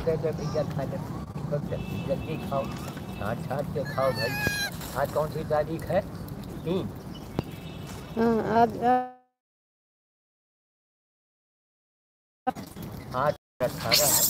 कहते भैया खा ले, जल्दी खाओ, छाँट छाँट के खाओ भाई। आज कौन सी तारीख है? 3। हाँ आज 18 है।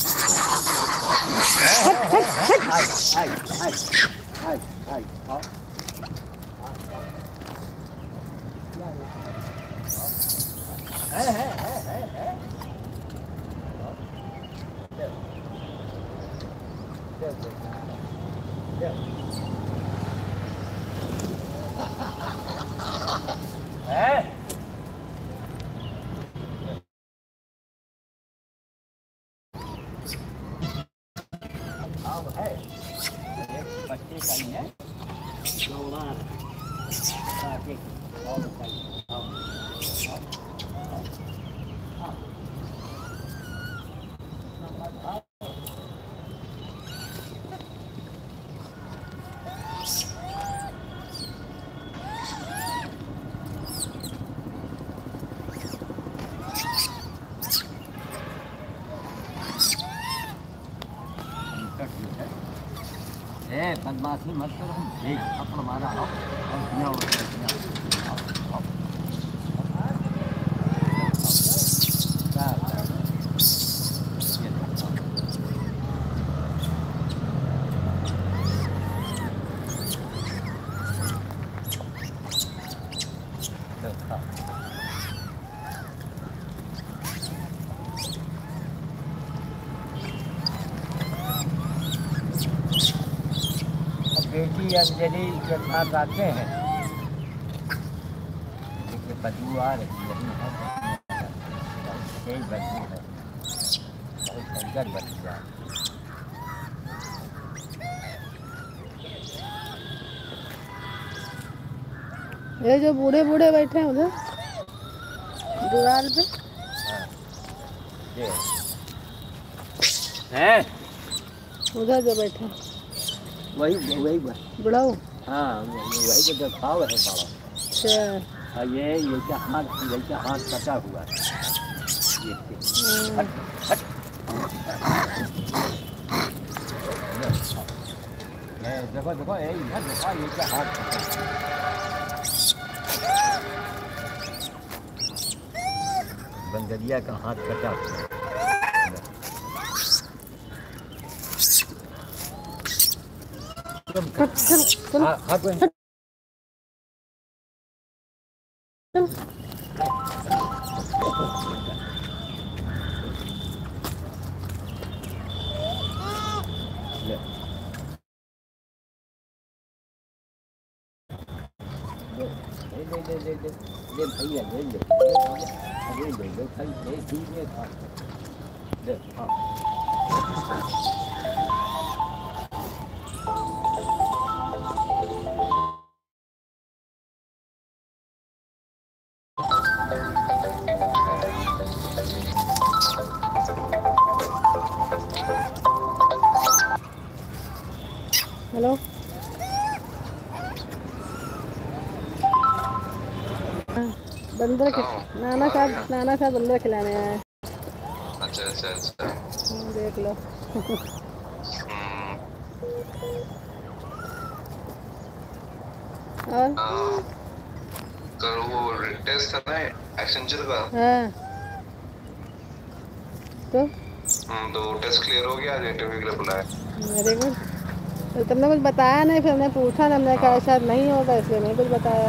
बदमाशी मत करो, एक थप्पड़ मारा हो और बिना बेटी अंजलि के साथ आते हैं। देखिए बदबू आ रही है, तेज बदबू है, बहुत भयंकर बदबू है। ये जो बूढ़े बूढ़े बैठे हैं उधर दीवार पे, हैं उधर जो बैठे वही बुढ़ाऊ। हाँ वही तो दिखाव है बाबा। अच्छा ये क्या हाथ कटा हुआ है। देखो देखो यही है, देखो ये क्या हाथ बंदरिया का हाथ कटा हुआ है। ले भैया ले खाई ठीक है हेलो बंदर नाना साहब बंदर खिलाने आए। अच्छा देख लो। और कल वो टेस्ट था ना एक्सेंचर का। हाँ तो टेस्ट क्लियर हो गया, आज इंटरव्यू के लिए बुलाया। Very good. तो तुमने कुछ बताया नहीं, फिर हमने पूछा, हमने कहा शायद नहीं होगा इसलिए नहीं कुछ बताया।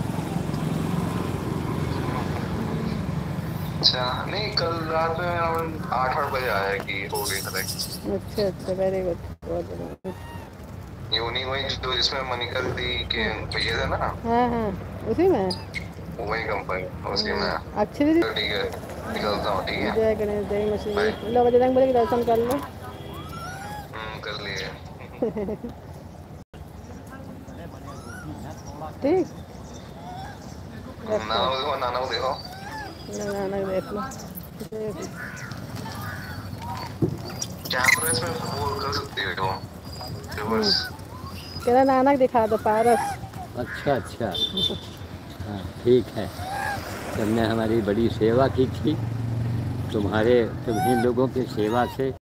अच्छा नहीं, कल रात में 8 बजे आया कि हो गई था। अच्छा वेरी गुड, बहुत बढ़िया। ये उन्हीं वही जो जिसमें मनिकर दी के भैया थे ना। हाँ उसी में वही कंपनी उसी में। अच्छी ठीक है निकलता हूँ। ठीक है जय गणेश जय मछली। लो बजरंग बली के दर्शन कर लो। कर लिए। ठीक नाना को देखो देख लो। कैमरे में वो कर सकती हो रिवर्स। तेरा नानक दिखा दो पारस। अच्छा हाँ ठीक है। तुमने हमारी बड़ी सेवा की थी, तुम्हीं लोगों की सेवा से